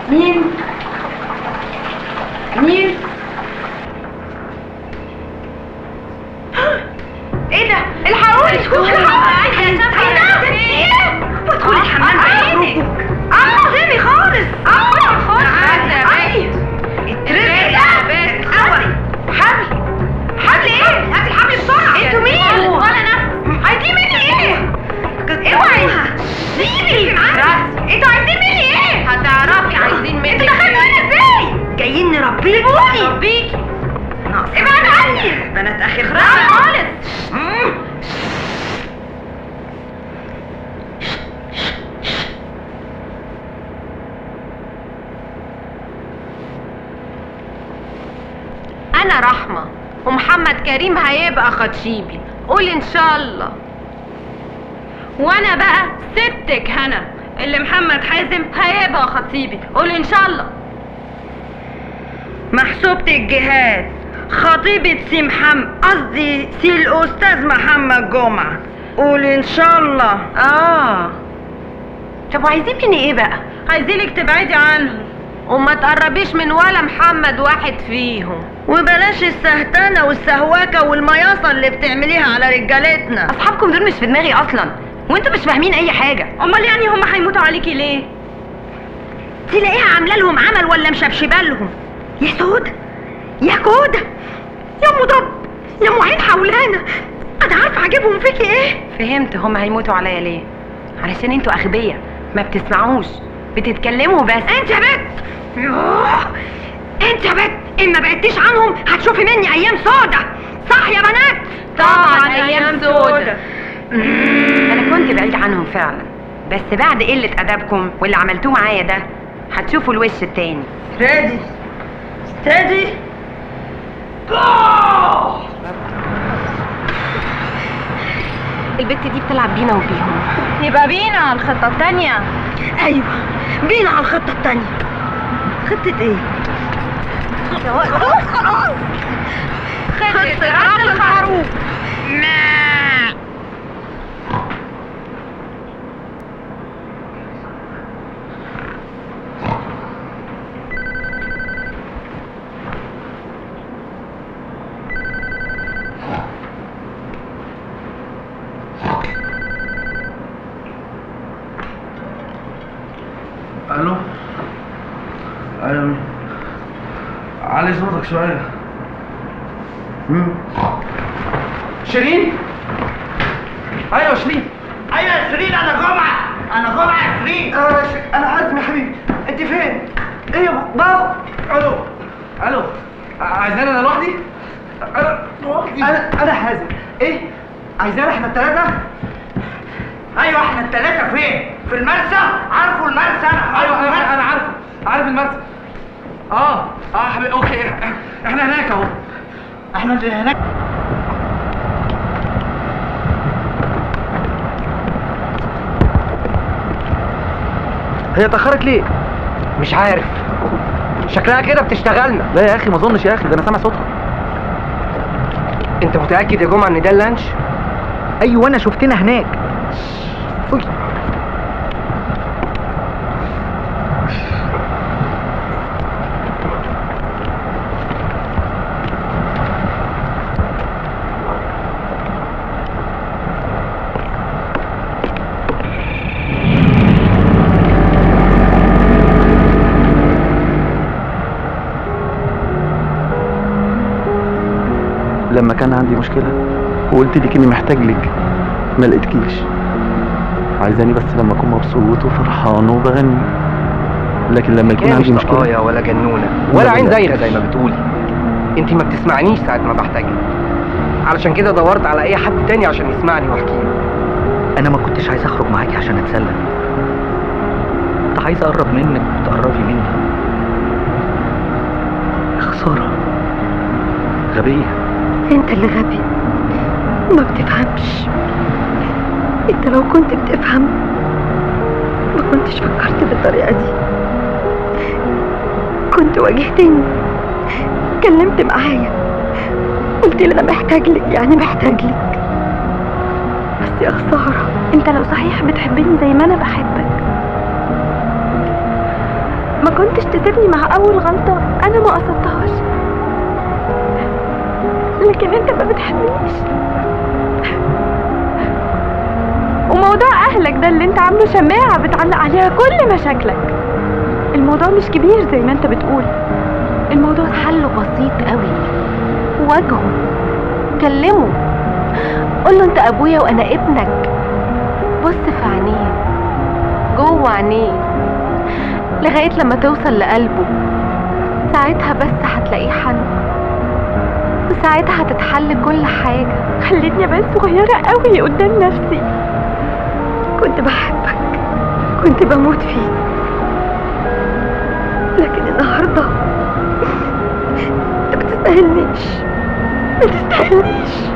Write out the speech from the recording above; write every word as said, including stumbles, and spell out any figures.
مين؟ مين؟ ايه ده؟ الحقوني! الحقوني! ايه ده؟ ايه؟ ادخلي الحمام بعينك. اه غيري خالص. اه خالص. اي الرزق ده قوي. حبل حبل ايه؟ هاتي الحبل بسرعه. انتوا مين؟ ولا انا. عايزين مني ايه؟ اوعي سيبي راسي. انتوا عايزين مني ايه؟ هتعرفي عايزين مني. انتوا دخلتوا هنا ازاي؟ جايين نربيكي. نربيكي ابعد عني. بنات اخي خرافه خالص. انا رحمه ومحمد كريم هيبقى خطيبي. قولي ان شاء الله. وانا بقى ستك هنا اللي محمد حازم هيبقى خطيبي. قولي ان شاء الله. محسوبة الجهاد خطيبة سي محمد، قصدي سي الأستاذ محمد جمعة. قولي إن شاء الله. آه طب وعايزين مني إيه بقى؟ عايزينك تبعدي عنهم وما تقربيش من ولا محمد واحد فيهم، وبلاش السهتانة والسهواكة والمياصة اللي بتعمليها على رجالتنا. أصحابكم دول مش في دماغي أصلا، وانتوا مش فاهمين أي حاجة. أمال يعني هم هيموتوا عليكي ليه؟ تلاقيها عاملة لهم عمل ولا مشبشبة لهم. يا سودة يا كودة يا ام ضب يا ام عين حولانا، انا عارفه عاجبهم فيكي ايه. فهمت هم هيموتوا عليا ليه؟ علشان انتوا اغبياء ما بتسمعوش، بتتكلموا بس. انت يا بت يوه انت يا بت ان ما بعدتيش عنهم هتشوفي مني ايام سودة. صح يا بنات؟ طبعا ايام سودة. انا كنت بعيد عنهم فعلا، بس بعد قلة ادبكم واللي عملتوه معايا ده هتشوفوا الوش التاني. ريدي ستادي البت دي بتلعب بينا وبيهم. يبقى بينا على الخطة التانية. ايوه بينا على الخطة التانية. خطة ايه؟ خلاص خلاص خطة راس الخروف. الو ايوه علي صوتك شويه. امم شيرين. ايوه شيرين. ايوه يا شيرين انا جمعه. انا جمعه يا شيرين. آه ش... انا عازم يا حبيبي. انت فين؟ ايه يا بابا؟ الو الو عايزاني انا لوحدي؟ انا لوحدي. انا انا حازم. ايه؟ عايزانا احنا الثلاثه؟ ايوه احنا الثلاثه. فين؟ في المرسى. عارفوا المرسى؟ انا ايوه انا انا عارفه عارف المرسى. اه اه حبيبي اوكي احنا هناك اهو. احنا اللي هناك. هي اتأخرت ليه؟ مش عارف، شكلها كده بتشتغلنا. لا يا اخي ما اظنش يا اخي، ده انا سامع صوتها. انت متأكد يا جمعة ان ده اللانش؟ ايوه انا شفتنا هناك. أوي. لما كان عندي مشكلة وقلت لك اني محتاج لك ما لقيتكيش. عايزاني بس لما اكون مبسوط وفرحان وبغني، لكن لما يكون عندي مشكلة مش ولا جنونة ولا عين زايغة زي ما بتقولي. انت ما بتسمعنيش ساعة ما بحتاجك، علشان كده دورت على اي حد تاني عشان يسمعني واحكي له. انا ما كنتش عايز اخرج معاكي عشان اتسلى، كنت عايز اقرب منك وتقربي مني. خسارة غبية. انت اللي غبي ما بتفهمش. انت لو كنت بتفهم ما كنتش فكرت بالطريقة دي، كنت واجهتني اتكلمت معايا قلت لي انا محتاج لك، يعني محتاج لك. بس يا خسارة، انت لو صحيح بتحبني زي ما انا بحبك ما كنتش تسيبني مع اول غلطة انا ما قصدتهاش، لكن انت ما بتحبنيش. وموضوع اهلك ده اللي انت عامله شماعة بتعلق عليها كل مشاكلك، الموضوع مش كبير زي ما انت بتقول، الموضوع حله بسيط قوي. واجهه، كلمه، قوله انت ابويا وانا ابنك، بص في عينيه، جوه عينيه، لغاية لما توصل لقلبه. ساعتها بس هتلاقيه حل، وساعتها هتتحل كل حاجة. خليتني ابان صغيرة قوي قدام نفسي. كنت بحبك، كنت بموت فيك، لكن النهارده انت ما تستاهلنيش، ما تستاهلنيش.